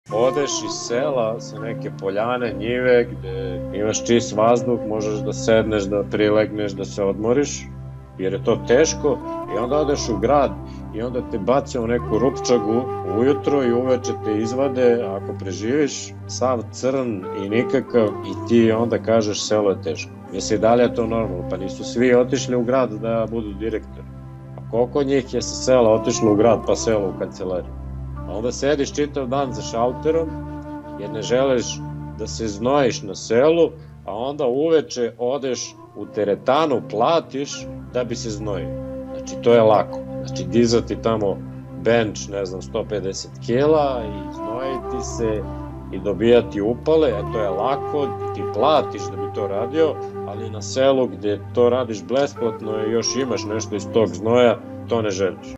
Odeš iz sela sa neke poljane, njive, gde imaš čist vazduh, možeš da sedneš, da prilegneš, da se odmoriš, jer je to teško, i onda odeš u grad i onda te bace u neku rupčagu ujutro i uveče te izvade, ako preživiš, sav crn i nikakav, i ti onda kažeš selo je teško. Misli, da li je to normalno? Pa nisu svi otišli u grad da budu direktori. A koliko njih je sa sela otišlo u grad pa selo u kancelariju? A onda sediš čitav dan za šalterom jer ne želiš da se znojiš na selu, a onda uveče odeš u teretanu, platiš da bi se znojio. Znači, to je lako. Znači, dizati tamo bench, ne znam, 150 kila i znojiti se i dobijati upale, to je lako, ti platiš da bi to radio, ali na selu gde to radiš besplatno i još imaš nešto iz tog znoja, to ne želiš.